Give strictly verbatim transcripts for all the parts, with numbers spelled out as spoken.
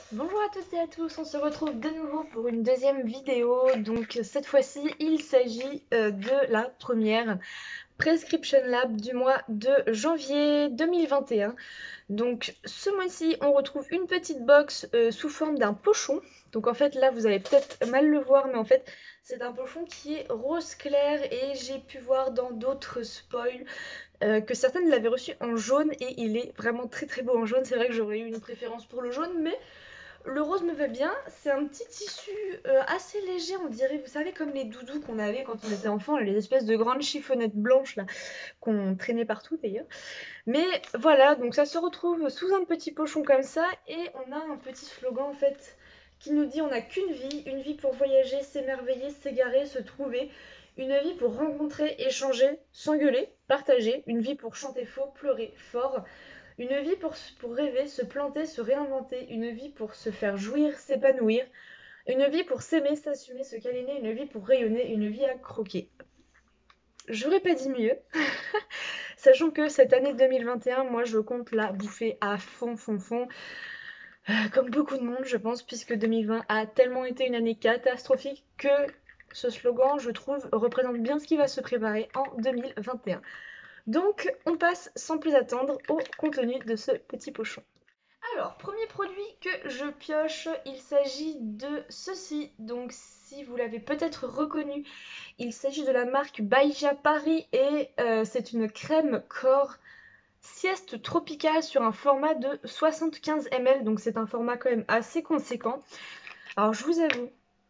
Bonjour à toutes et à tous, on se retrouve de nouveau pour une deuxième vidéo. Donc cette fois-ci, il s'agit euh, de la première Prescription Lab du mois de janvier deux mille vingt et un. Donc ce mois-ci, on retrouve une petite box euh, sous forme d'un pochon. Donc en fait là, vous allez peut-être mal le voir, mais en fait c'est un pochon qui est rose clair et j'ai pu voir dans d'autres spoils euh, que certaines l'avaient reçu en jaune et il est vraiment très très beau en jaune. C'est vrai que j'aurais eu une préférence pour le jaune, mais le rose me va bien, c'est un petit tissu euh, assez léger, on dirait, vous savez, comme les doudous qu'on avait quand on était enfant, les espèces de grandes chiffonnettes blanches là, qu'on traînait partout d'ailleurs. Mais voilà, donc ça se retrouve sous un petit pochon comme ça, et on a un petit slogan en fait qui nous dit on n'a qu'une vie, une vie pour voyager, s'émerveiller, s'égarer, se trouver, une vie pour rencontrer, échanger, s'engueuler, partager, une vie pour chanter faux, pleurer fort. Une vie pour, pour rêver, se planter, se réinventer. Une vie pour se faire jouir, s'épanouir. Une vie pour s'aimer, s'assumer, se câliner. Une vie pour rayonner. Une vie à croquer. J'aurais pas dit mieux. Sachant que cette année deux mille vingt et un, moi je compte la bouffer à fond, fond, fond. Euh, comme beaucoup de monde, je pense, puisque deux mille vingt a tellement été une année catastrophique que ce slogan, je trouve, représente bien ce qui va se préparer en deux mille vingt et un. Donc, on passe sans plus attendre au contenu de ce petit pochon. Alors, premier produit que je pioche, il s'agit de ceci. Donc, si vous l'avez peut-être reconnu, il s'agit de la marque Baija Paris et euh, c'est une crème corps sieste tropicale sur un format de soixante-quinze millilitres. Donc, c'est un format quand même assez conséquent. Alors, je vous avoue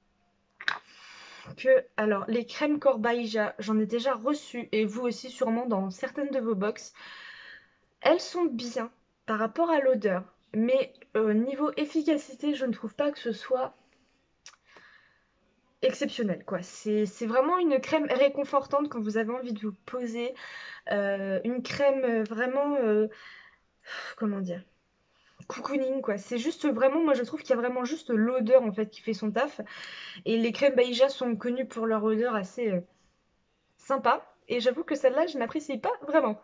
que, alors, les crèmes corps Baija, j'en ai déjà reçu et vous aussi sûrement dans certaines de vos box. Elles sont bien par rapport à l'odeur, mais euh, niveau efficacité, je ne trouve pas que ce soit exceptionnel, quoi. C'est c'est vraiment une crème réconfortante quand vous avez envie de vous poser. Euh, une crème euh, vraiment, euh, comment dire, cocooning, quoi. C'est juste vraiment, moi je trouve qu'il y a vraiment juste l'odeur en fait qui fait son taf. Et les crèmes Baïja sont connues pour leur odeur assez euh, sympa. Et j'avoue que celle-là, je n'apprécie pas vraiment.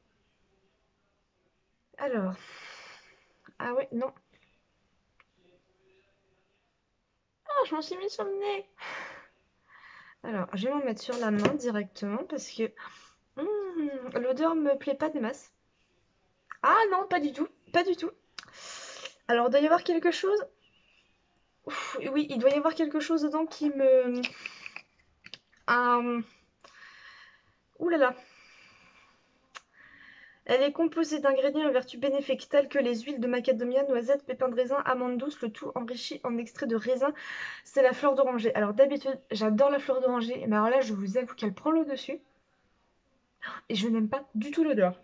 Alors, ah ouais, non. Ah, je m'en suis mis sur le nez. Alors, je vais m'en mettre sur la main directement parce que hmm, l'odeur me plaît pas des masses. Ah non, pas du tout, pas du tout. Alors, il doit y avoir quelque chose. Ouf, oui, il doit y avoir quelque chose dedans qui me. Un... Ouh là là. Elle est composée d'ingrédients à vertus bénéfiques tels que les huiles de macadamia, noisettes, pépins de raisin, amandes douces, le tout enrichi en extrait de raisin. C'est la fleur d'oranger. Alors d'habitude, j'adore la fleur d'oranger, mais alors là, je vous avoue qu'elle prend le dessus. Et je n'aime pas du tout l'odeur.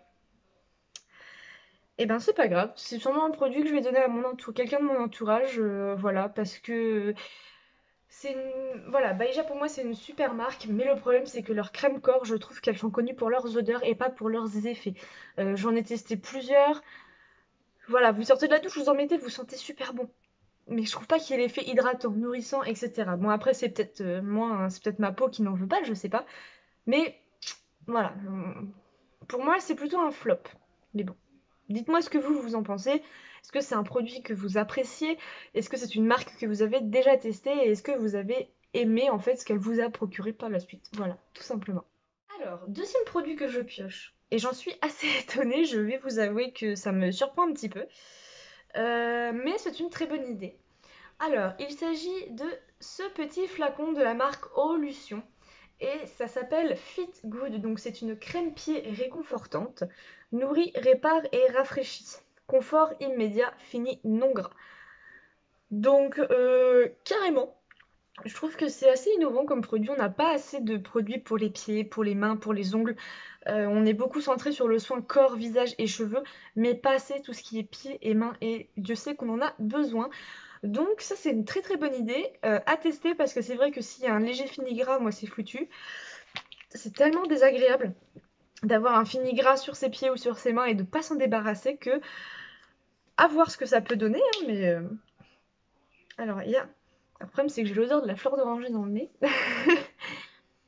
Et ben c'est pas grave, c'est sûrement un produit que je vais donner à mon entour, quelqu'un de mon entourage, euh, voilà, parce que c'est une... Voilà, Baïja pour moi c'est une super marque, mais le problème c'est que leurs crèmes corps, je trouve qu'elles sont connues pour leurs odeurs et pas pour leurs effets. Euh, j'en ai testé plusieurs, voilà, vous sortez de la douche, vous en mettez, vous sentez super bon. Mais je trouve pas qu'il y ait l'effet hydratant, nourrissant, et cetera. Bon après c'est peut-être euh, moi, hein, c'est peut-être ma peau qui n'en veut pas, je sais pas. Mais voilà, pour moi c'est plutôt un flop. Mais bon. Dites-moi ce que vous, vous en pensez. Est-ce que c'est un produit que vous appréciez? Est-ce que c'est une marque que vous avez déjà testée? Et est-ce que vous avez aimé en fait ce qu'elle vous a procuré par la suite? Voilà, tout simplement. Alors, deuxième produit que je pioche. Et j'en suis assez étonnée, je vais vous avouer que ça me surprend un petit peu. Euh, mais c'est une très bonne idée. Alors, il s'agit de ce petit flacon de la marque Olution. Et ça s'appelle Fit Good, donc c'est une crème pied réconfortante, nourrit, répare et rafraîchit. Confort immédiat, fini non gras. Donc euh, carrément, je trouve que c'est assez innovant comme produit. On n'a pas assez de produits pour les pieds, pour les mains, pour les ongles. Euh, on est beaucoup centré sur le soin corps, visage et cheveux, mais pas assez tout ce qui est pieds et mains. Et Dieu sait qu'on en a besoin. Donc ça c'est une très très bonne idée euh, à tester parce que c'est vrai que s'il y a un léger fini gras, moi c'est foutu. C'est tellement désagréable d'avoir un fini gras sur ses pieds ou sur ses mains et de pas s'en débarrasser que à voir ce que ça peut donner, hein, mais euh, alors il y a le problème c'est que j'ai l'odeur de la fleur d'oranger dans le nez.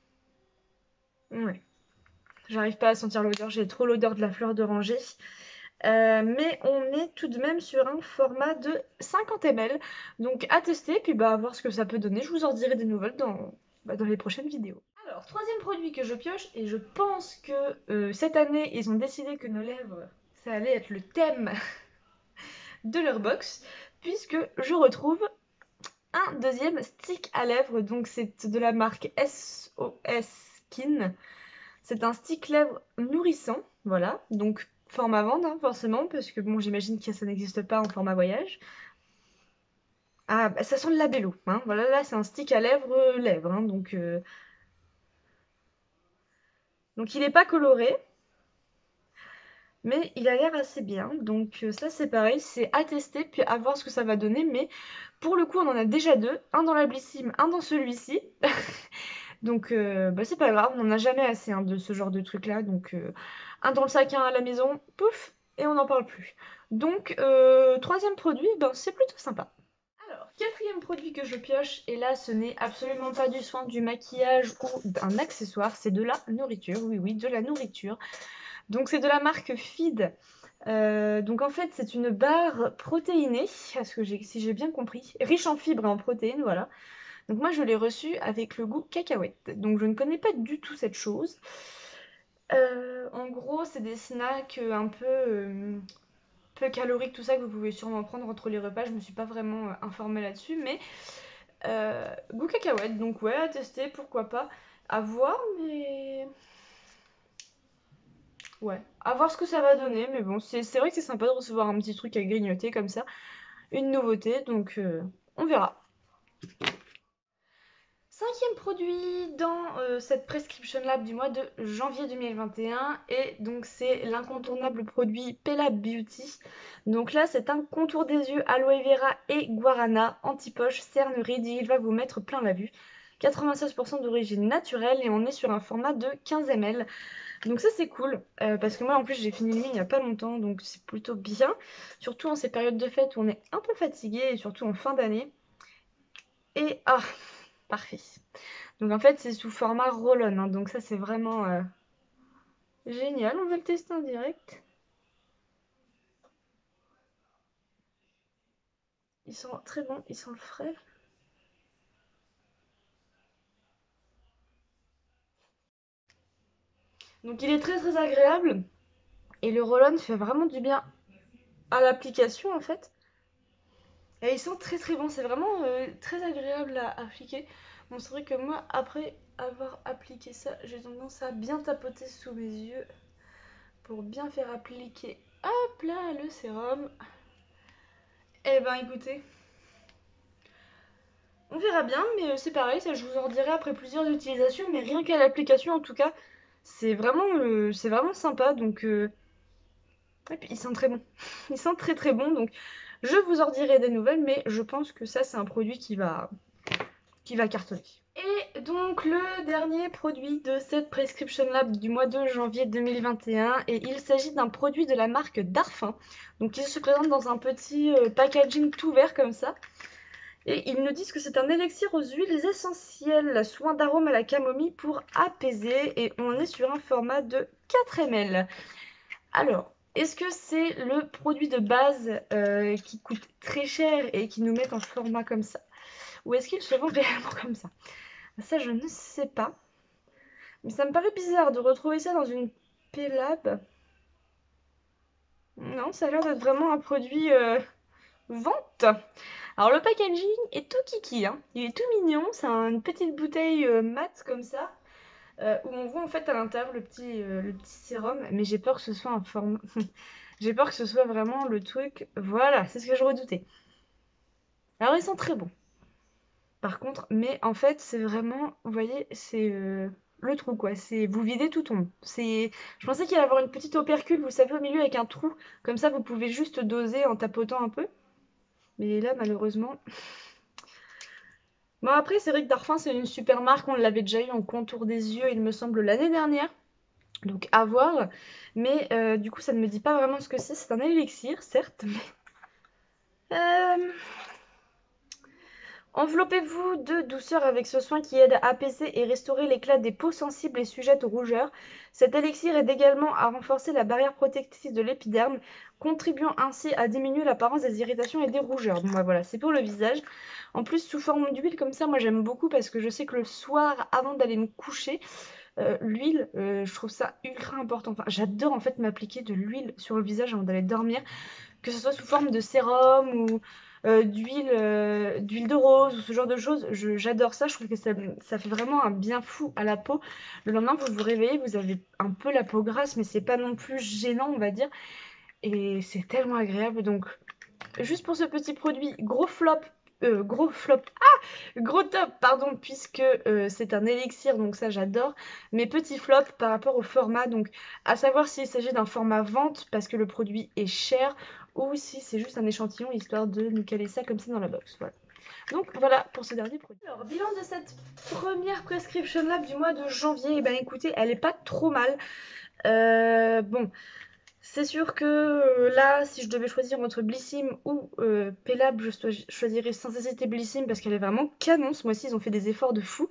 Ouais, j'arrive pas à sentir l'odeur, j'ai trop l'odeur de la fleur d'oranger. Euh, mais on est tout de même sur un format de cinquante millilitres. Donc à tester, puis bah à voir ce que ça peut donner. Je vous en dirai des nouvelles dans, bah, dans les prochaines vidéos. Alors, troisième produit que je pioche, et je pense que euh, cette année, ils ont décidé que nos lèvres, ça allait être le thème de leur box, puisque je retrouve un deuxième stick à lèvres. Donc c'est de la marque S O S Skin. C'est un stick lèvres nourrissant, voilà. Donc format vente, hein, forcément, parce que bon, j'imagine que ça n'existe pas en format voyage. Ah, bah, ça sent le labello, hein. Voilà, là, c'est un stick à lèvres, euh, lèvres, hein, donc, euh, donc il n'est pas coloré, mais il a l'air assez bien. Donc euh, ça, c'est pareil, c'est à tester, puis à voir ce que ça va donner. Mais pour le coup, on en a déjà deux, un dans la Blissim, un dans celui-ci. Donc euh, bah, c'est pas grave, on n'en a jamais assez, hein, de ce genre de truc là. Donc euh, un dans le sac, un à la maison, pouf, et on n'en parle plus. Donc euh, troisième produit, ben, c'est plutôt sympa. Alors, quatrième produit que je pioche, et là ce n'est absolument pas du soin, du maquillage ou d'un accessoire, c'est de la nourriture, oui oui, de la nourriture. Donc c'est de la marque Feed. Euh, donc en fait c'est une barre protéinée, parce que j'ai, si j'ai bien compris, riche en fibres et en protéines, voilà. Donc moi je l'ai reçue avec le goût cacahuète, donc je ne connais pas du tout cette chose. Euh, en gros c'est des snacks un peu, euh, peu caloriques, tout ça que vous pouvez sûrement prendre entre les repas, je me suis pas vraiment euh, informée là-dessus, mais euh, goût cacahuète, donc ouais, à tester, pourquoi pas, à voir, mais ouais, à voir ce que ça va donner, mais bon, c'est c'est vrai que c'est sympa de recevoir un petit truc à grignoter comme ça, une nouveauté, donc euh, on verra. Cinquième produit dans euh, cette Prescription Lab du mois de janvier deux mille vingt et un, et donc c'est l'incontournable produit Pella Beauty. Donc là c'est un contour des yeux aloe vera et guarana, anti-poche, cerneride, il va vous mettre plein la vue. quatre-vingt-seize pour cent d'origine naturelle et on est sur un format de quinze millilitres. Donc ça c'est cool, euh, parce que moi en plus j'ai fini le mien il n'y a pas longtemps, donc c'est plutôt bien. Surtout en ces périodes de fête où on est un peu fatigué, et surtout en fin d'année. Et ah, parfait. Donc en fait c'est sous format roll-on, hein, donc ça c'est vraiment euh, génial. On va le tester en direct. Ils sont très bons, ils sont frais. Donc il est très très agréable. Et le roll-on fait vraiment du bien à l'application en fait. Et ils sont très très bons, c'est vraiment euh, très agréable à appliquer. Bon, c'est vrai que moi, après avoir appliqué ça, j'ai tendance à bien tapoter sous mes yeux pour bien faire appliquer, hop là, le sérum. Eh ben écoutez, on verra bien, mais euh, c'est pareil, ça je vous en dirai après plusieurs utilisations, mais rien qu'à l'application en tout cas, c'est vraiment, euh, c'est vraiment sympa, donc... Euh... Et puis ils sont très bons, ils sont très très bons, donc je vous en dirai des nouvelles, mais je pense que ça c'est un produit qui va, qui va cartonner. Et donc le dernier produit de cette Prescription Lab du mois de janvier deux mille vingt et un, et il s'agit d'un produit de la marque Darphin. Donc il se présente dans un petit euh, packaging tout vert comme ça. Et ils nous disent que c'est un élixir aux huiles essentielles, soin d'arôme à la camomille pour apaiser, et on est sur un format de quatre millilitres. Alors, est-ce que c'est le produit de base euh, qui coûte très cher et qui nous met en format comme ça? Ou est-ce qu'il se vend réellement comme ça? Ça, je ne sais pas. Mais ça me paraît bizarre de retrouver ça dans une P-Lab. Non, ça a l'air d'être vraiment un produit euh, vente. Alors le packaging est tout kiki, hein. Il est tout mignon. C'est une petite bouteille euh, mate comme ça. Euh, où on voit en fait à l'intérieur le petit, euh, le petit sérum. Mais j'ai peur que ce soit un format... j'ai peur que ce soit vraiment le truc... Voilà, c'est ce que je redoutais. Alors ils sont très bons. Par contre, mais en fait, c'est vraiment, vous voyez, c'est euh, le trou quoi. C'est vous videz tout tombe. C'est, je pensais qu'il allait y avoir une petite opercule, vous savez, au milieu avec un trou. Comme ça, vous pouvez juste doser en tapotant un peu. Mais là, malheureusement. Bon après, c'est vrai que Darphin c'est une super marque. On l'avait déjà eu en contour des yeux, il me semble, l'année dernière. Donc à voir. Mais euh, du coup, ça ne me dit pas vraiment ce que c'est. C'est un élixir, certes, mais euh, Enveloppez-vous de douceur avec ce soin qui aide à apaiser et restaurer l'éclat des peaux sensibles et sujettes aux rougeurs. Cet élixir aide également à renforcer la barrière protectrice de l'épiderme, contribuant ainsi à diminuer l'apparence des irritations et des rougeurs. Bon bah voilà, c'est pour le visage. En plus, sous forme d'huile comme ça, moi j'aime beaucoup parce que je sais que le soir, avant d'aller me coucher, euh, l'huile, euh, je trouve ça ultra important. Enfin, j'adore en fait m'appliquer de l'huile sur le visage avant d'aller dormir, que ce soit sous forme de sérum ou euh, d'huile euh, d'huile de rose ou ce genre de choses. J'adore ça, je trouve que ça, ça fait vraiment un bien fou à la peau. Le lendemain, vous vous réveillez, vous avez un peu la peau grasse, mais c'est pas non plus gênant, on va dire. Et c'est tellement agréable. Donc, juste pour ce petit produit, gros flop. Euh, gros flop, ah gros top, pardon, puisque euh, c'est un élixir, donc ça j'adore. Mais petit flop par rapport au format, donc à savoir s'il s'agit d'un format vente parce que le produit est cher, ou si c'est juste un échantillon histoire de nous caler ça comme ça dans la box. Voilà. Donc voilà pour ce dernier produit. Alors, bilan de cette première prescription lab du mois de janvier, et ben écoutez, elle est pas trop mal. Euh, bon. C'est sûr que euh, là, si je devais choisir entre Blissim ou euh, Pelab, je choisirais sans hésiter Blissim parce qu'elle est vraiment canon. Ce mois-ci, ils ont fait des efforts de fou.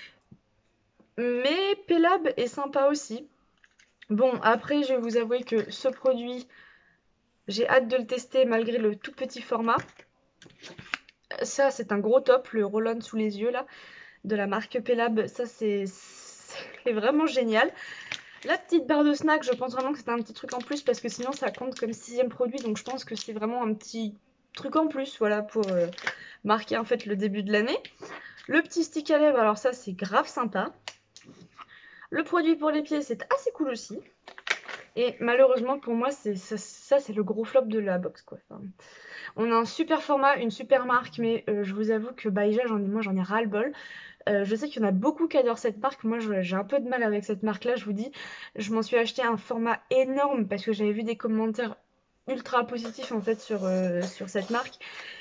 Mais Pelab est sympa aussi. Bon, après, je vais vous avouer que ce produit, j'ai hâte de le tester malgré le tout petit format. Ça, c'est un gros top, le roll-on sous les yeux, là, de la marque Pelab. Ça, c'est vraiment génial. La petite barre de snack, je pense vraiment que c'est un petit truc en plus parce que sinon ça compte comme sixième produit, donc je pense que c'est vraiment un petit truc en plus, voilà, pour euh, marquer en fait le début de l'année. Le petit stick à lèvres, alors ça c'est grave sympa. Le produit pour les pieds, c'est assez cool aussi. Et malheureusement pour moi, c'est ça, ça c'est le gros flop de la box, quoi. Enfin, on a un super format, une super marque, mais euh, je vous avoue que Baija, j'en ai, moi j'en ai ras le bol. Euh, je sais qu'il y en a beaucoup qui adorent cette marque. Moi, j'ai un peu de mal avec cette marque-là, je vous dis. Je m'en suis acheté un format énorme parce que j'avais vu des commentaires ultra positifs en fait sur, euh, sur cette marque.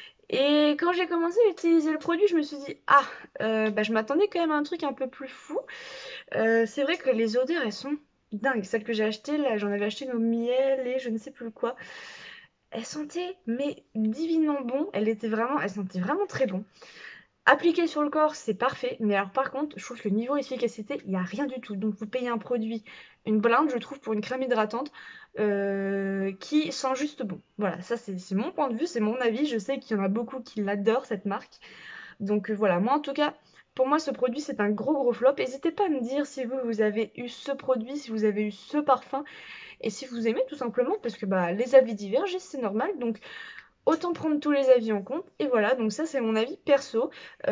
Et quand j'ai commencé à utiliser le produit, je me suis dit, ah, euh, bah, je m'attendais quand même à un truc un peu plus fou. Euh, c'est vrai que les odeurs, elles sont dingues. Celle que j'ai achetée, là, j'en avais acheté une au miel et je ne sais plus quoi. Elle sentait, mais divinement bon. Elle était vraiment, elle sentait vraiment très bon. Appliqué sur le corps, c'est parfait, mais alors par contre, je trouve que niveau efficacité, il n'y a rien du tout. Donc vous payez un produit, une blinde, je trouve, pour une crème hydratante euh, qui sent juste bon. Voilà, ça c'est mon point de vue, c'est mon avis. Je sais qu'il y en a beaucoup qui l'adorent, cette marque. Donc euh, voilà, moi en tout cas, pour moi ce produit c'est un gros gros flop. N'hésitez pas à me dire si vous, vous avez eu ce produit, si vous avez eu ce parfum, et si vous aimez tout simplement, parce que bah, les avis divergent, c'est normal. Donc autant prendre tous les avis en compte, et voilà, donc ça c'est mon avis perso,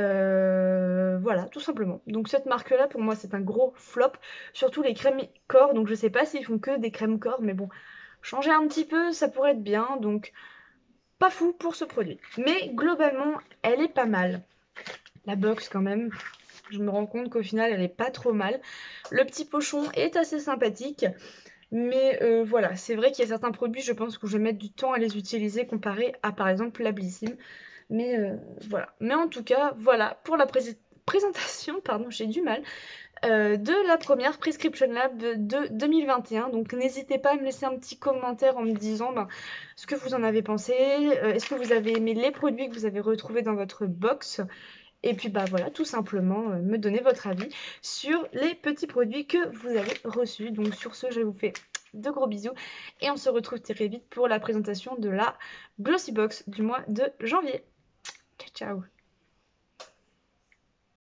euh, voilà, tout simplement. Donc cette marque-là, pour moi, c'est un gros flop, surtout les crèmes corps, donc je sais pas s'ils font que des crèmes corps, mais bon, changer un petit peu, ça pourrait être bien, donc pas fou pour ce produit. Mais globalement, elle est pas mal. La box quand même, je me rends compte qu'au final, elle est pas trop mal. Le petit pochon est assez sympathique. Mais euh, voilà, c'est vrai qu'il y a certains produits, je pense que je vais mettre du temps à les utiliser comparé à par exemple la Blissim. Mais euh, voilà. Mais en tout cas, voilà pour la pré présentation, pardon, j'ai du mal, euh, de la première Prescription Lab de deux mille vingt et un. Donc n'hésitez pas à me laisser un petit commentaire en me disant ben, ce que vous en avez pensé. Euh, Est-ce que vous avez aimé les produits que vous avez retrouvés dans votre box? Et puis bah voilà, tout simplement euh, me donner votre avis sur les petits produits que vous avez reçus. Donc sur ce, je vous fais de gros bisous et on se retrouve très vite pour la présentation de la Glossy Box du mois de janvier. Ciao ciao.